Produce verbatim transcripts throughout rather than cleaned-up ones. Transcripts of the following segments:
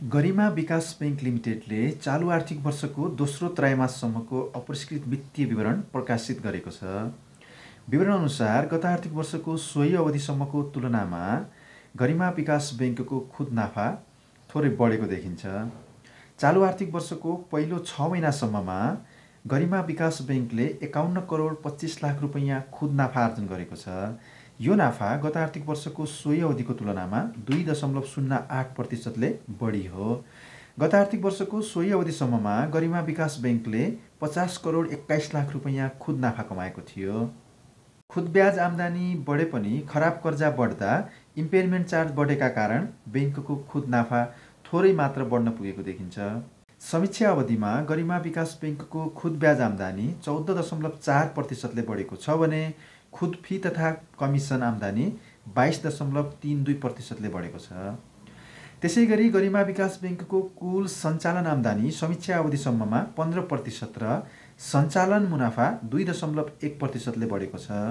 गरिमा विकास बैंक लिमिटेडले चालु आर्थिक वर्षको दोस्रो त्रैमाससम्मको अपरिष्कृत वित्तीय विवरण प्रकाशित गरेको छ। विवरणअनुसार गत आर्थिक वर्षको सोही अवधिसम्मको तुलनामा गरिमा विकास बैंकको खुद नाफा थोरै बढेको देखिन्छ। चालु आर्थिक वर्षको पहिलो छ महिनासम्ममा गरिमा विकास बैंकले एकाउन्न करोड पच्चिस लाख रुपैयाँ खुद नाफा आर्जन गरेको छ। यो नाफा गत आर्थिक वर्षको सोही अवधिको तुलनामा दुई दशमलव शून्य आठ प्रतिशतले बढी हो। गत आर्थिक वर्षको सोही अवधिसम्ममा गरिमा विकास बैंकले पचास करोड एक्काइस लाख रुपैयाँ खुद नाफा कमाएको थियो। खुद ब्याज आम्दानी बढे पनि खराब कर्जा बढ्दा इम्पेयरमेन्ट चार्ज बढेका कारण बैंकको खुद नाफा थोरै मात्र बढ्न पुगेको देखिन्छ। समीक्षा अवधिमा गरिमा विकास बैंकको खुद ब्याज आम्दानी चौध दशमलव चार प्रतिशतले बढेको छ भने खुद फी तथा कमिसन आम्दानी बाइस दशमलव तीन दुई प्रतिशतले बढेको छ। त्यसै गरी गरिमा विकास बैंकको कुल सञ्चालन आम्दानी समीक्षा अवधिसम्ममा पन्ध्र प्रतिशत र सञ्चालन मुनाफा दुई दशमलव एक प्रतिशतले बढेको छ।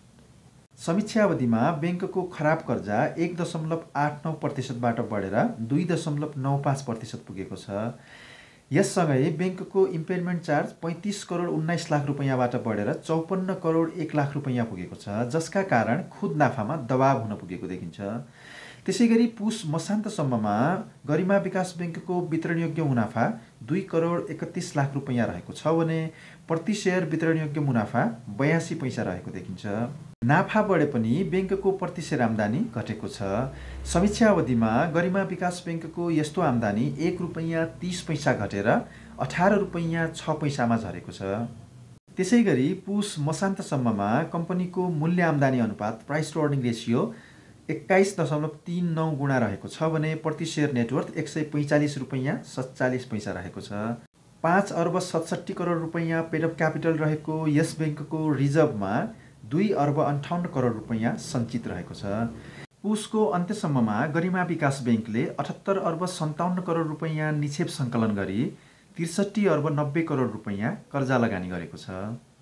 समीक्षा अवधिमा बैंकको खराब कर्जा एक दशमलव आठ नौ प्रतिशतबाट बढेर दुई दशमलव नौ पाँच प्रतिशत पुगेको छ। यससँगै बैंकको इम्पेयरमेन्ट चार्ज पैँतिस करोड उन्नाइस लाख रुपैयाँबाट बढेर चौपन्न करोड एक लाख रुपैयाँ पुगेको छ, जसका कारण खुद नाफामा दबाव हुन पुगेको देखिन्छ। त्यसै गरी पुस मसान्तसम्ममा गरिमा विकास बैंकको वितरणयोग्य मुनाफा दुई करोड एकतिस लाख रुपैयाँ रहेको छ भने प्रति सेयर वितरणयोग्य मुनाफा बयासी पैसा रहेको देखिन्छ। नाफा बढे पनि बैंकको प्रति सेयर आम्दानी घटेको छ। समीक्षा अवधिमा गरिमा विकास बैंकको यस्तो आम्दानी एक रुपैयाँ तीस पैसा घटेर अठार रुपैयाँ छ पैसामा झरेको छ। त्यसै गरी पुस मसान्तसम्ममा कम्पनीको मूल्य आम्दानी अनुपात प्राइस टु अर्निङ रेसियो एक्काइस दशमलव तीन नौ गुणा रहेको छ भने प्रति सेयर नेटवर्थ एक सय पैँचालिस रुपैयाँ सत्तालिस पैसा रहेको छ। पाँच अर्ब सतसट्ठी करोड रुपैयाँ पेड अफ क्यापिटल रहेको यस बैंकको रिजर्भमा दुई अर्ब अन्ठाउन्न करोड रुपैयाँ सञ्चित रहेको छ। पुसको अन्त्यसम्ममा गरिमा विकास बैंकले अठहत्तर अर्ब सन्ताउन्न करोड रुपैयाँ निक्षेप सङ्कलन गरी त्रिसठी अर्ब नब्बे करोड रुपैयाँ कर्जा लगानी गरेको छ।